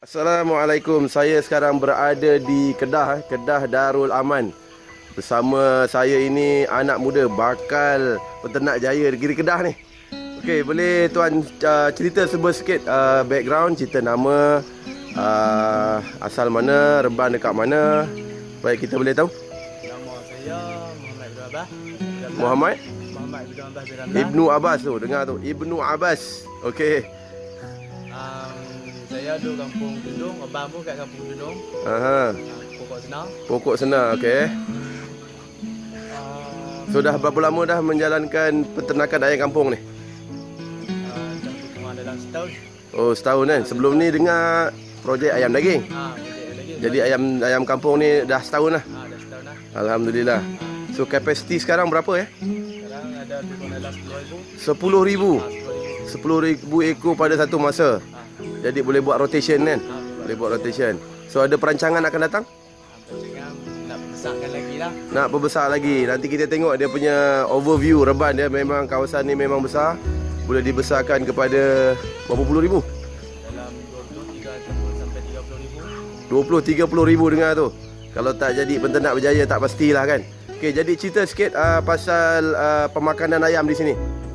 Assalamualaikum. Saya sekarang berada di Kedah, Kedah Darul Aman. Bersama saya ini anak muda bakal peternak jaya negeri Kedah ni. Okey, boleh tuan cerita sikit background, cerita nama, asal mana, reban dekat mana, supaya kita boleh tahu. Nama saya Muhammad Ibnu Abbas. Muhammad Ibnu Abbas Ibnu Abbas tu, dengar tu. Ibnu Abbas. Okey. Saya duduk kampung Tundung, abang pun kat kampung Tundung. Aha. Pokok Senar. Pokok Senar, okey. So dah berapa lama dah menjalankan peternakan ayam kampung ni? Kurang dalam setahun. Oh, setahun kan. Sebelum ni dengar projek ayam daging. Jadi ayam kampung ni dah setahun lah. Dah setahun dah. Alhamdulillah. So kapasiti sekarang berapa ya? Sekarang ada kurang dalam 10,000. 10,000. 10,000 ekor pada satu masa. Jadi boleh buat rotation kan? Boleh buat rotation. So ada perancangan akan datang? Jangan nak besarkan lagi lah. Nak perbesar lagi. Nanti kita tengok dia punya overview reban dia. Memang kawasan ni memang besar. Boleh dibesarkan kepada berapa puluh ribu? Dalam 23 sampai 30,000. 20-30 ribu dengar tu. Kalau tak jadi penternak berjaya tak pastilah kan. Okey, jadi cerita sikit pasal pemakanan ayam di sini.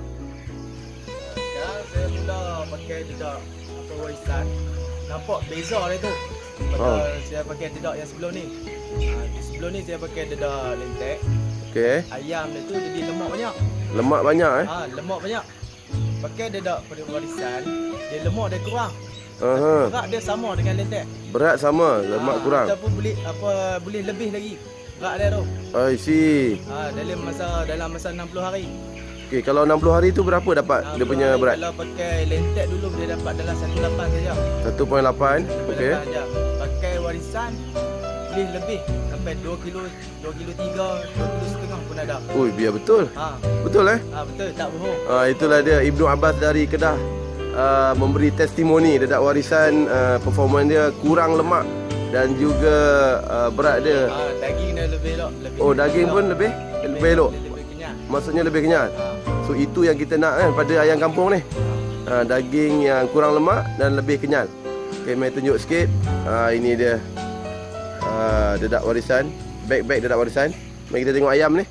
Sekarang saya mula pakai dedak warisan. Nampak beza dia tu. Pasal saya pakai dedak yang sebelum ni. Sebelum ni saya pakai dedak lentek. Okey. Ayam dia tu jadi lemak banyak. Lemak banyak Lemak banyak. Pakai dedak pada warisan, dia lemak dia kurang. Aha. Berat dia sama dengan lentek. Berat sama, lemak kurang. Ataupun boleh lebih lagi. Berat dia tu. I see. Dalam masa 60 hari. Okey, kalau 60 hari tu berapa dapat dia punya berat? Kalau pakai lentek dulu dia dapat dalam 1.8 saja. 1.8. Okey. Pakai warisan boleh lebih sampai 2 kilo 3, 2 kilo setengah pun ada. Ui, biar betul. Betul Betul, tak bohong. Itulah dia Ibnu Abbas dari Kedah memberi testimoni dedak warisan performance dia kurang lemak dan juga berat dia. Daging dia lebih elok. Daging pun lebih elok. Lebih kenyal. Maksudnya lebih kenyal. So itu yang kita nak kan pada ayam kampung ni. Daging yang kurang lemak dan lebih kenyal. Okey, mai tunjuk sikit. Ini dia dedak warisan, beg dedak warisan. Mari kita tengok ayam ni.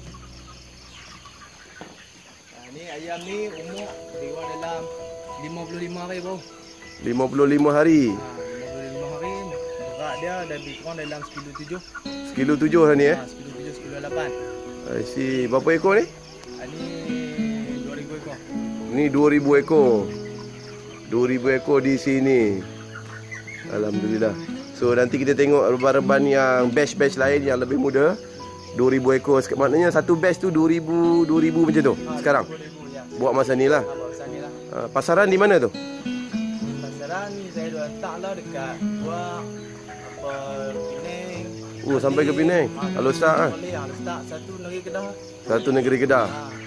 Ni ayam ni umur dia dalam 55 hari bro. 55 hari. 55 hari. Berat dia lebih kurang dalam sekilo 7. Sekilo 7 lah ni Sekilo 7, sekilo 8. I see. Berapa ekor ni? Ni 2,000 ekor. Ni 2,000 ekor. 2,000 ekor di sini. Alhamdulillah. So nanti kita tengok reban-reban yang batch lain yang lebih muda. 2,000 ekor. Maknanya satu batch tu 2,000 macam tu sekarang. 2,000 ya. Buat masa ni lah. Bawa sana lah. Pasaran di mana tu? Pasaran ni saya dah letak lah dekat Buak, Penang. Sampai ke Penang. Kalau start Start satu negeri Kedah. Satu negeri Kedah.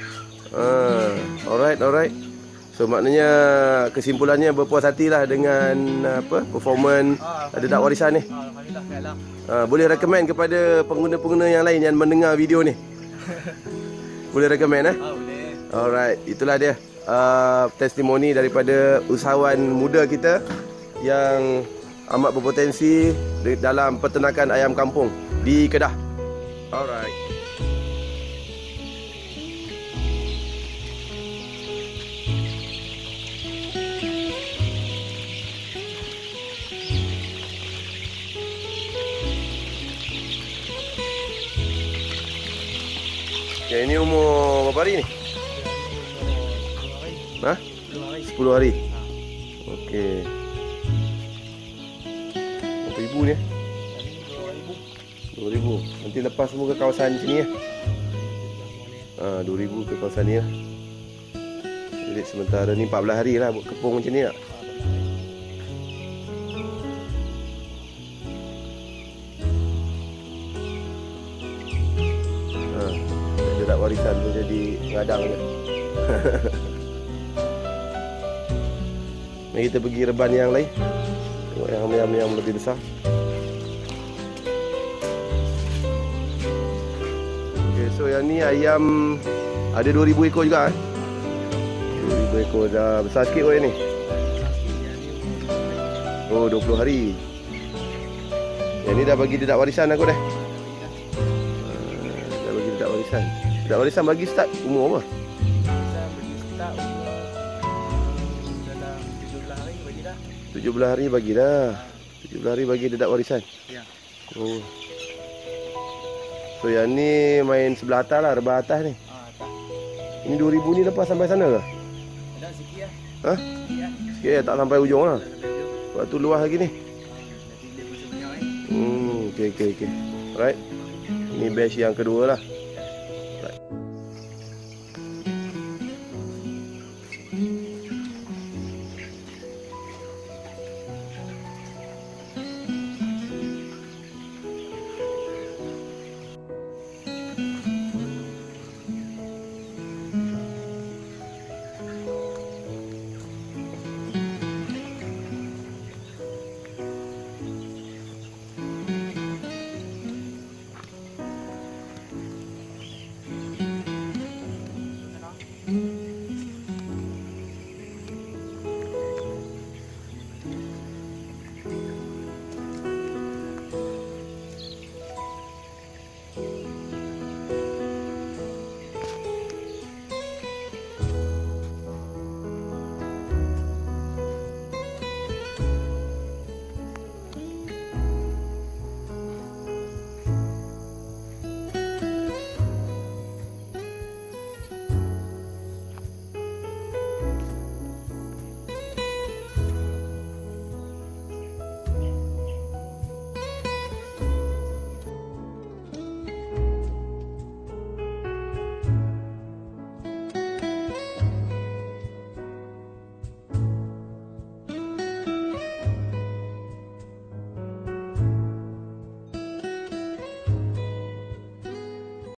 Alright. So maknanya kesimpulannya berpuas hatilah dengan performance dedak warisan ni. Alhamdulillah kailah. Boleh recommend kepada pengguna-pengguna yang lain yang mendengar video ni. Boleh recommend Boleh. Alright, itulah dia testimoni daripada usahawan muda kita yang amat berpotensi dalam peternakan ayam kampung di Kedah. Alright. Okay, ini umur berapa hari ni? 10 hari. Okey. Berapa ribu ni? 2,000. Nanti lepas semua ke kawasan sini ya. 2,000 ke kawasan ni lah. Jadi sementara ni 14 hari lah buat kepung macam ni lah. Dedak warisan pun jadi ngadang je. Mari kita pergi reban yang lain. Tengok yang lebih besar. Okay, so yang ni ayam ada 2,000 ekor juga 2,000 ekor dah besar sikit kot yang ni. Oh, 20 hari. Yang ni dah bagi dedak warisan aku dah. Dah bagi dedak warisan. Dedak warisan bagi start umur apa? Kita bagi start umur dalam 17 hari bagi dah. 17 hari bagi dah. 17 hari bagi dedak warisan. Ya. Oh. So yang ni main sebelah atas lah, rebah atas ni. Tak. Ini 2000 ni lepas sampai sana ke? Ada sikit lah. Ha? Sikit lah. Sikit tak sampai ujung lah. Dah sampai hujung. Sebab tu luas lagi ni. Nanti dia pun sebanyak Okey. Alright. Ini batch yang kedua lah. Right.